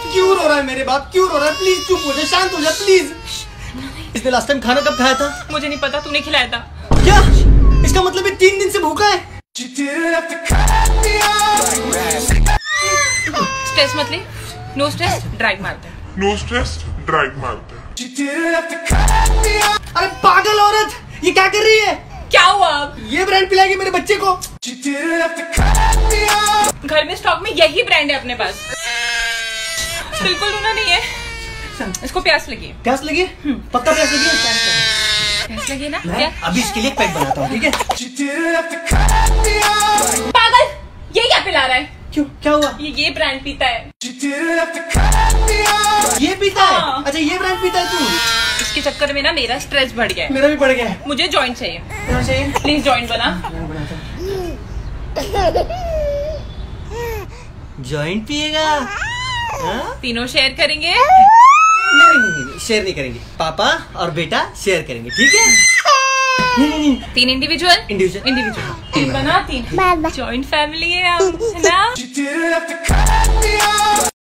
क्यों रो रहा है मेरे बाप, क्यों रो रहा है? प्लीज चुप हो जा, शांत हो जा प्लीज। इसने लास्ट टाइम खाना कब खाया था? मुझे नहीं पता, तूने खिलाया था। क्या? इसका मतलब ये 3 दिन से भूखा है। स्ट्रेस मत ले, नो स्ट्रेस ड्राइव मारते हैं। नो स्ट्रेस ड्राइव मारते हैं। अरे पागल औरत, ये क्या कर रही है? क्या हुआ अब? ये ब्रांड पिलाएगी मेरे बच्चे को? घर में स्टॉक में यही ब्रांड है अपने पास। बिल्कुल लूना नहीं है। इसको प्यास लगी। प्यास लगी? पक्का प्यास लगी? प्यास लगी ना? मैं अभी इसके लिए एक पैक बनाता हूँ, ठीक है? पागल, ये क्या पिला रहा है? क्यों, क्या हुआ? ये ब्रांड पीता है। ये पीता है? हाँ। अच्छा ये ब्रांड पीता है तू? इसके चक्कर में ना मेरा स्ट्रेस बढ़ गया है। मेरा भी बढ़ गया है। मुझे जॉइंट चाहिए। क्या चाहिए? प्लीज जॉइंट बना। जॉइंट पिएगा? तीनों शेयर करेंगे? नहीं, शेयर नहीं करेंगे। पापा और बेटा शेयर करेंगे, ठीक है? नहीं। 3 इंडिविजुअल? इंडिविजुअल। 3 बना 3। जॉइंट फैमिली है हम, है ना?